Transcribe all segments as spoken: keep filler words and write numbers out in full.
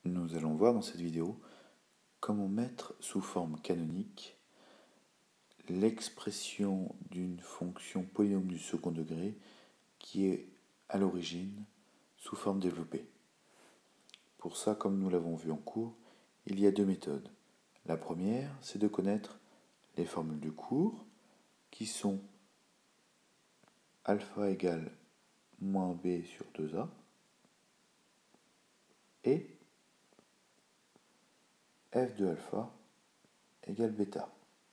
nous allons voir dans cette vidéo comment mettre sous forme canonique l'expression d'une fonction polynôme du second degré qui est à l'origine sous forme développée. Pour ça, comme nous l'avons vu en cours, il y a deux méthodes. La première, c'est de connaître les formules du cours qui sont alpha égale moins b sur deux a et f de alpha égale bêta.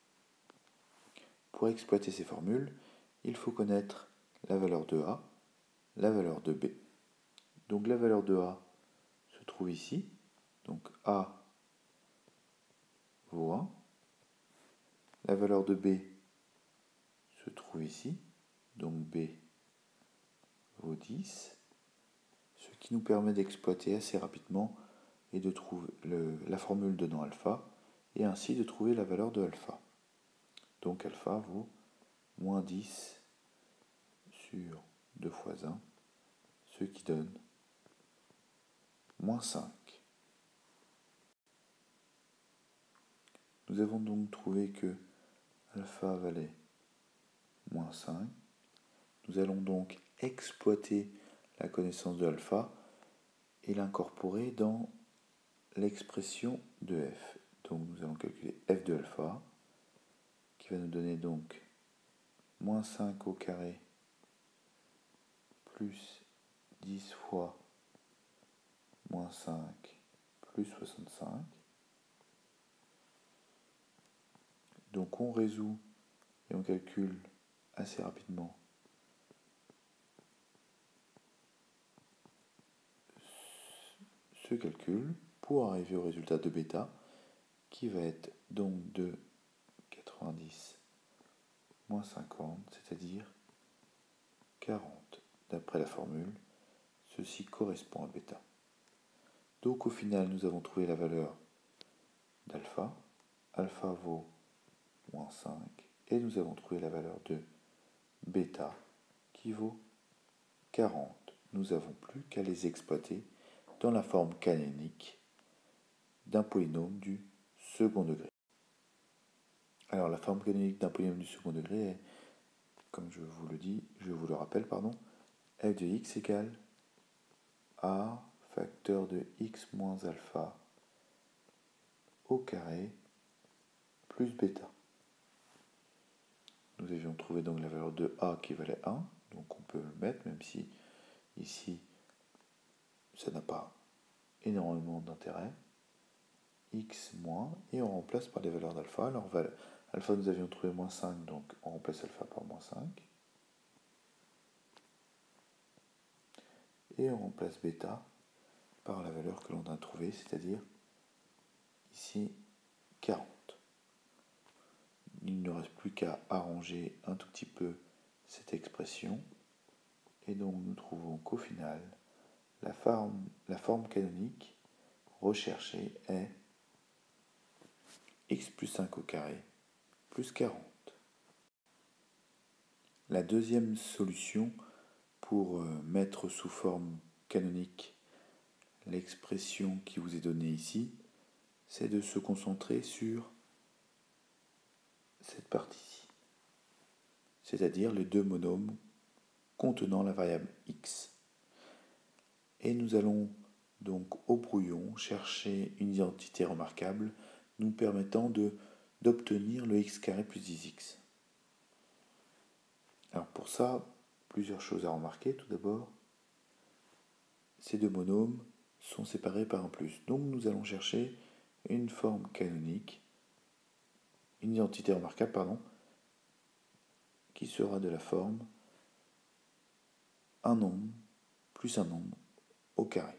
Pour exploiter ces formules, il faut connaître la valeur de a, la valeur de b. Donc la valeur de a se trouve ici, donc a vaut un. La valeur de b se trouve ici, donc b vaut dix, ce qui nous permet d'exploiter assez rapidement et de trouver le, la formule donnant alpha, et ainsi de trouver la valeur de alpha. Donc alpha vaut moins dix sur deux fois un, ce qui donne moins cinq. Nous avons donc trouvé que alpha valait moins cinq. Nous allons donc exploiter la connaissance de alpha et l'incorporer dans l'expression de f. Donc nous allons calculer f de alpha, qui va nous donner donc moins cinq au carré plus dix fois moins cinq plus soixante-cinq. Donc on résout et on calcule assez rapidement ce calcul pour arriver au résultat de bêta qui va être donc de quatre-vingt-dix moins cinquante, c'est-à-dire quarante. D'après la formule, ceci correspond à bêta. Donc au final, nous avons trouvé la valeur d'alpha. Alpha vaut moins cinq et nous avons trouvé la valeur de bêta qui vaut quarante. Nous n'avons plus qu'à les exploiter dans la forme canonique d'un polynôme du second degré. Alors la forme canonique d'un polynôme du second degré est, comme je vous le dis, je vous le rappelle, pardon, f de x égale a facteur de x moins alpha au carré plus bêta. Nous avions trouvé donc la valeur de a qui valait un, donc on peut le mettre, même si ici ça n'a pas énormément d'intérêt. X moins, et on remplace par les valeurs d'alpha. Alors alpha nous avions trouvé moins cinq, donc on remplace alpha par moins cinq. Et on remplace bêta par la valeur que l'on a trouvée, c'est-à-dire ici quarante. Il ne reste plus qu'à arranger un tout petit peu cette expression, et donc nous trouvons qu'au final, la forme, la forme canonique recherchée est x plus cinq au carré plus quarante. La deuxième solution pour mettre sous forme canonique l'expression qui vous est donnée ici, c'est de se concentrer sur cette partie-ci, c'est-à-dire les deux monômes contenant la variable x. Et nous allons donc au brouillon chercher une identité remarquable nous permettant de, d'obtenir le x carré plus dix x. Alors pour ça, plusieurs choses à remarquer. Tout d'abord, ces deux monômes sont séparés par un plus. Donc nous allons chercher une forme canonique, une identité remarquable, pardon, qui sera de la forme un nombre plus un nombre au carré.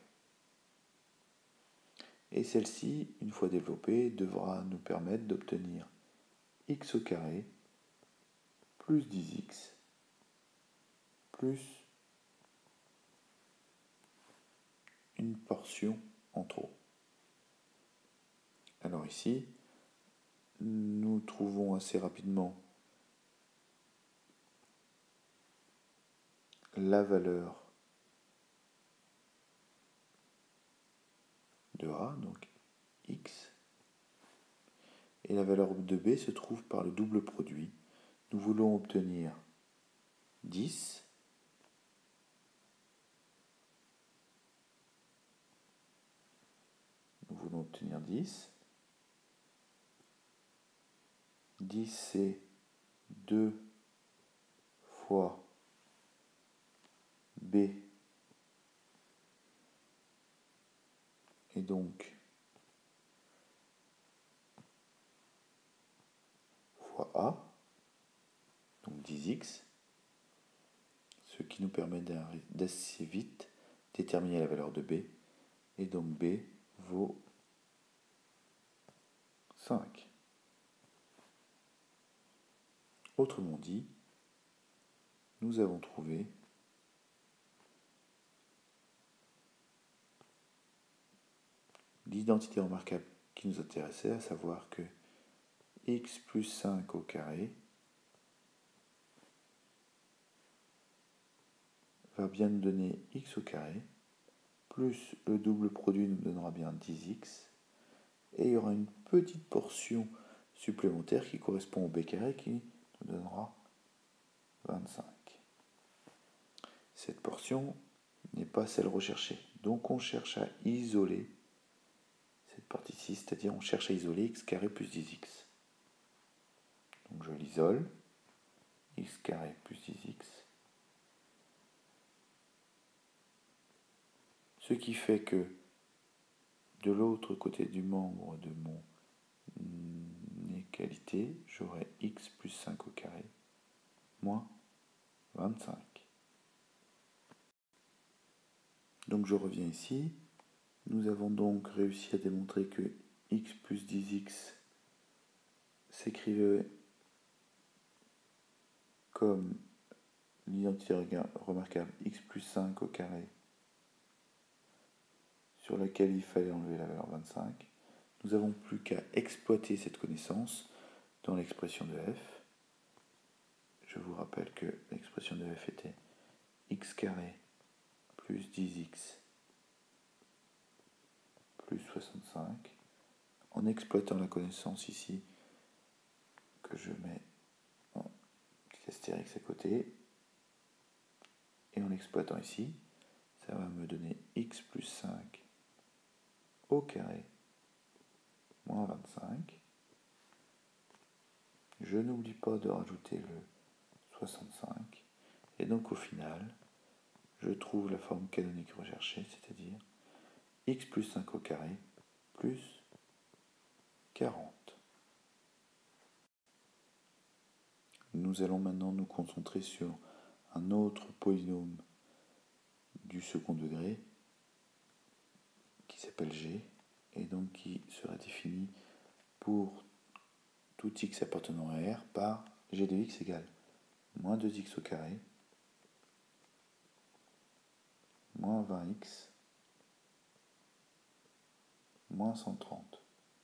Et celle-ci, une fois développée, devra nous permettre d'obtenir x au carré plus dix x plus une portion en trop. Alors ici, nous trouvons assez rapidement la valeur de A, donc x. Et la valeur de B se trouve par le double produit. Nous voulons obtenir dix. Nous voulons obtenir dix. dix, c'est deux fois B. Et donc, fois A. Donc dix x. Ce qui nous permet d'assez vite déterminer la valeur de B. Et donc B vaut cinq. Autrement dit, nous avons trouvé l'identité remarquable qui nous intéressait, à savoir que x plus cinq au carré va bien nous donner x au carré, plus le double produit nous donnera bien dix x, et il y aura une petite portion supplémentaire qui correspond au b carré qui nous donnera vingt-cinq. Cette portion n'est pas celle recherchée, donc on cherche à isoler cette partie-ci, c'est-à-dire on cherche à isoler x carré plus dix x. Donc je l'isole, x carré plus dix x. Ce qui fait que de l'autre côté du membre de mon égalité, j'aurai x plus cinq au carré moins vingt-cinq. Donc je reviens ici. Nous avons donc réussi à démontrer que x plus dix x s'écrivait comme l'identité remarquable x plus cinq au carré sur laquelle il fallait enlever la valeur vingt-cinq. Nous n'avons plus qu'à exploiter cette connaissance dans l'expression de f. Je vous rappelle que l'expression de f était x carré plus dix x plus soixante-cinq. En exploitant la connaissance ici, que je mets en petit astérix à côté, et en l'exploitant ici, ça va me donner x plus cinq au carré moins vingt-cinq. Je n'oublie pas de rajouter le soixante-cinq. Et donc au final, je trouve la forme canonique recherchée, c'est-à-dire x plus cinq au carré plus quarante. Nous allons maintenant nous concentrer sur un autre polynôme du second degré qui s'appelle g et donc qui sera défini pour tout x appartenant à R par g de x égale moins deux x au carré moins vingt x moins cent trente.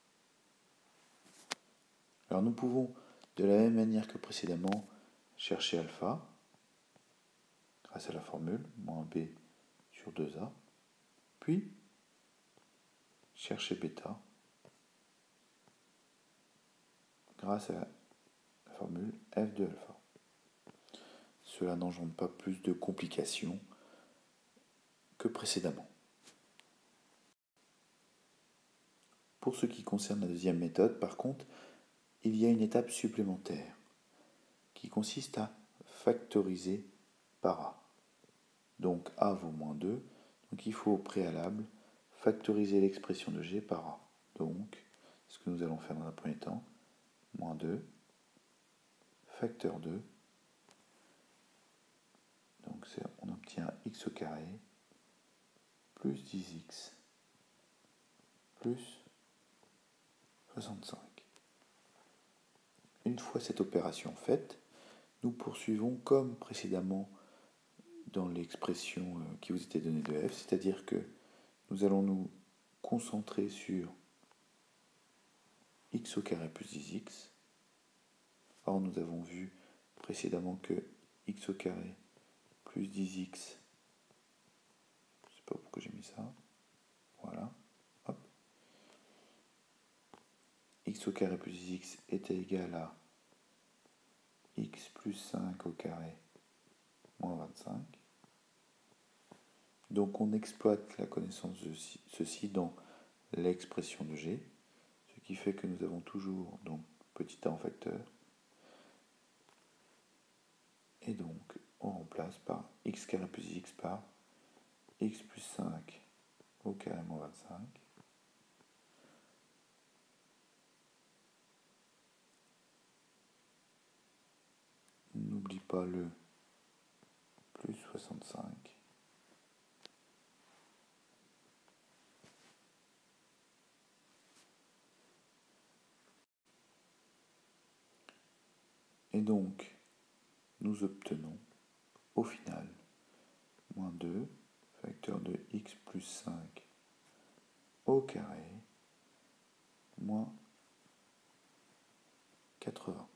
Alors nous pouvons, de la même manière que précédemment, chercher alpha grâce à la formule moins b sur deux a, puis chercher bêta grâce à la formule f de alpha. Cela n'engendre pas plus de complications que précédemment. Pour ce qui concerne la deuxième méthode, par contre, il y a une étape supplémentaire qui consiste à factoriser par a. Donc a vaut moins deux, donc il faut au préalable factoriser l'expression de g par a. Donc, ce que nous allons faire dans un premier temps, moins deux, facteur deux, donc on obtient x au carré plus dix x plus soixante-cinq. Une fois cette opération faite, nous poursuivons comme précédemment dans l'expression qui vous était donnée de f, c'est-à-dire que nous allons nous concentrer sur x au carré plus dix x. Or, nous avons vu précédemment que x au carré plus dix x, je ne sais pas pourquoi j'ai mis ça, voilà, hop, x au carré plus x était égal à x plus cinq au carré moins vingt-cinq. Donc on exploite la connaissance de ceci dans l'expression de g, ce qui fait que nous avons toujours donc petit a en facteur, et donc on remplace par x carré plus x par x plus cinq au carré moins vingt-cinq. N'oublie pas le plus soixante-cinq. Et donc, nous obtenons au final moins deux, facteur de x plus cinq au carré, moins quatre-vingts.